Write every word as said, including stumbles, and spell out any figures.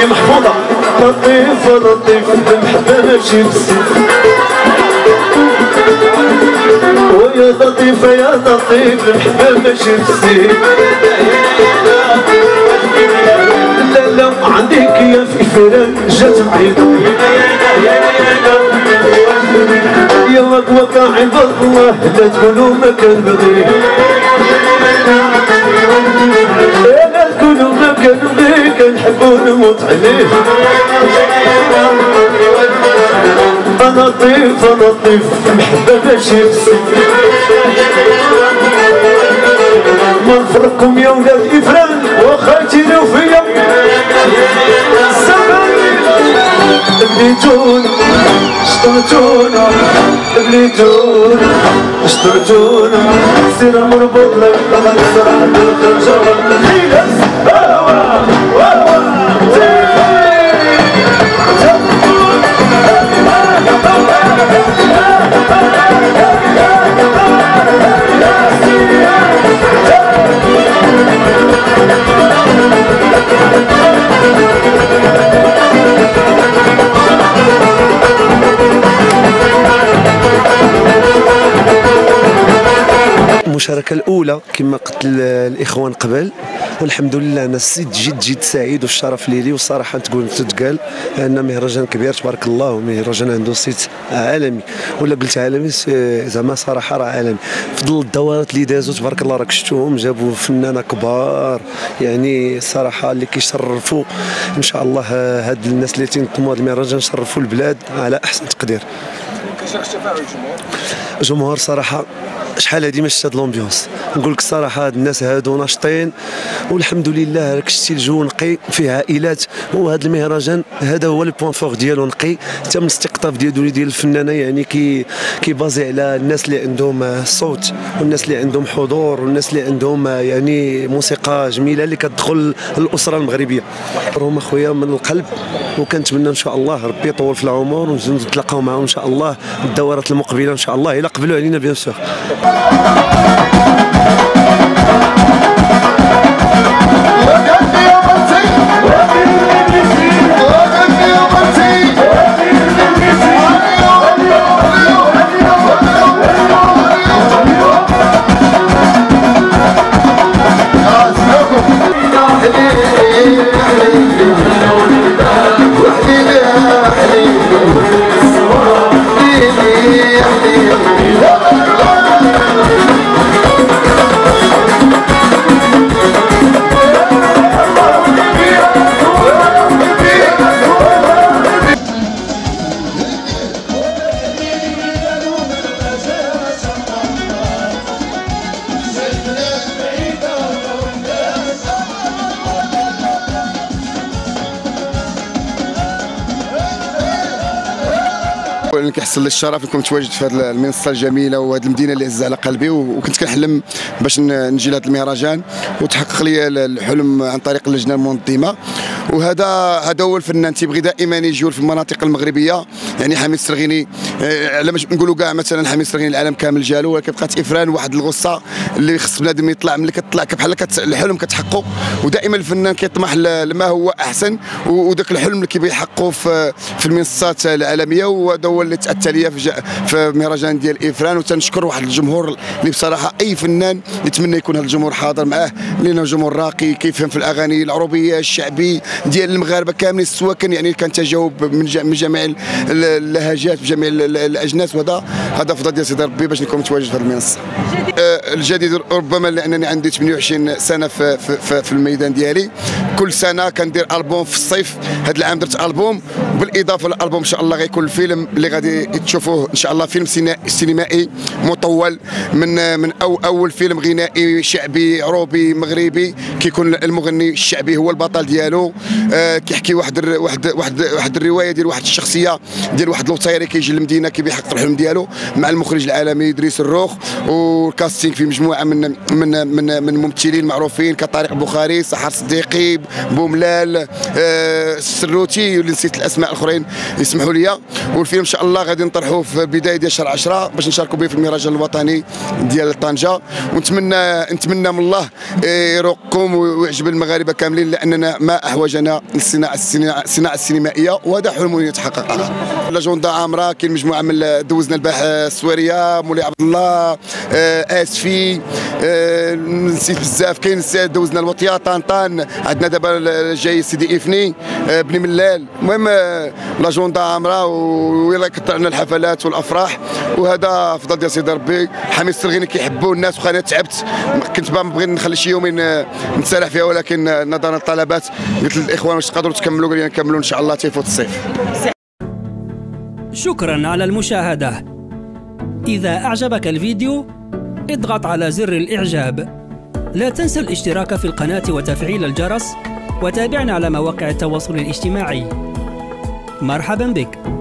هي محفوظة. لطيف لطيف المحبة ماشي بالسيف، ويا لطيفة يا لطيف المحبة ماشي بالسيف. لا لا عندك يا في فران جات بعيدة، يا وقوة عباد الله لا تقولوا ما كان بغي، لا تقولوا ما كان بغي كنحبو نموت عليه. أنا لطيف لطيف المحبة ماشي بالسيف، ما نفرقكم يا ولاد إفران واخا تيريو فيا. بليتونا شطرتونا، بليتونا شطرتونا، سير مربوط لك طلع الصراحة بالخرجة خيلس هوا هوا المشاركة الأولى كما قلت الإخوان قبل، والحمد لله أنا سيد جد جد سعيد والشرف ليلي. والصراحة تقول تتقال أن مهرجان كبير تبارك الله، ومهرجان عنده صيت عالمي، ولا قلت عالمي زعما صراحة راه عالمي. في ظل الدورات اللي دازوا تبارك الله راك شفتوهم، جابوا فنانة كبار يعني الصراحة اللي كيشرفوا إن شاء الله. هاد الناس اللي تنظموا هذا المهرجان شرفوا البلاد على أحسن تقدير. كيفاش تفاعل الجمهور؟ الجمهور صراحة شحال هادي ما شفت هاد لومبيونس، نقول لك الصراحه هاد الناس هادو ناشطين والحمد لله. راك شتي الجو نقي فيه عائلات، وهذا المهرجان هذا هو البوان فور ديالو نقي، حتى من الاستقطاب ديالو ديال الفنانه يعني كي كيبازي على الناس اللي عندهم الصوت، والناس اللي عندهم حضور، والناس اللي عندهم يعني موسيقى جميله اللي كتدخل الاسره المغربيه. هم خويا من القلب، وكنتمنى ان شاء الله ربي يطول في العمر ونتلاقاو معاهم ان شاء الله الدورات المقبله ان شاء الله الا قبلوا علينا بيان سور. اولا كيحصل لي الشرف نكون متواجد في هذه المنصه الجميله وهذه المدينه اللي عزيزه على قلبي، وكنت كنحلم باش نجي لهذا المهرجان وتحقق لي الحلم عن طريق اللجنه المنظمه. وهذا هذا هو الفنان تيبغي دائما يجول في المناطق المغربيه. يعني حميد السرغيني على ما نقولوا كاع مثلا حميد السرغيني العالم كامل جالو، ولكن بقات افران واحد الغصه اللي خص بنادم يطلع ملي كتطلع بحال الحلم كتحقق، ودائما الفنان كيطمح لما هو احسن، وذاك الحلم اللي كيبغي يحققه في في المنصات العالميه، وهذا هو اللي تاتى ليا في, في مهرجان ديال افران. وتنشكر واحد الجمهور اللي بصراحه اي فنان يتمنى يكون هذا الجمهور حاضر معاه، لانه جمهور راقي كيفهم في الاغاني العربيه الشعبي ديال المغاربه كاملين السواكن، يعني كان تجاوب من جميع اللهجات بجميع الاجناس، وهذا هذا فضل ديال سيدي ربي باش نكون متواجد في هذه المنصه. الجديد ربما لانني عندي ثمانية وعشرين سنه في, في, في الميدان ديالي، كل سنه كندير البوم في الصيف. هذا العام درت البوم، بالاضافه للالبوم ان شاء الله غيكون الفيلم اللي غادي تشوفوه ان شاء الله، فيلم سينمائي مطول من من أو اول فيلم غنائي شعبي عروبي مغربي، كيكون المغني الشعبي هو البطل ديالو. آه كيحكي واحد الر... واحد واحد واحد الروايه ديال واحد الشخصيه ديال واحد لوطيري كيجي للمدينه كيبي يحقق الحلم ديالو مع المخرج العالمي ادريس الروخ، والكاستينغ في مجموعه من من من من ممثلين معروفين كطارق بوخاري، سحر صديقي، بوملال، آه السروتي، واللي نسيت الاسماء الاخرين يسمحوا لي. والفيلم ان شاء الله غادي نطرحوه في بدايه ديال شهر عشرة باش نشاركوا به في المهرجان الوطني ديال طنجه. ونتمنى نتمنى من الله يرقم ويعجب المغاربه كاملين، لاننا ما احوجنا للصناعه الصناعه السينمائيه، وهذا حلم يتحقق. لا جوندا عامره، كاين مجموعه من دوزنا الباح السويريه، مولاي عبد الله، اسفي، نسيت بزاف، كاين دوزنا الوطيه، طنطان، عندنا دابا جاي سيدي افني، بني ملال. المهم لا جوندا عامره، ويلا كثرنا الحفلات والافراح، وهذا فضل ديال سيدي ربي. حميد السرغيني كيحبوا الناس، وخا انا تعبت كنت باغي نخلي شي يومين نتسرح فيها، ولكن نظرا للطلبات قلت للاخوان واش تقدروا تكملوا، قال لي نكملوا ان شاء الله تيفوت الصيف. شكرا على المشاهدة. إذا أعجبك الفيديو اضغط على زر الإعجاب. لا تنسى الاشتراك في القناة وتفعيل الجرس، وتابعنا على مواقع التواصل الاجتماعي. مرحبا بك.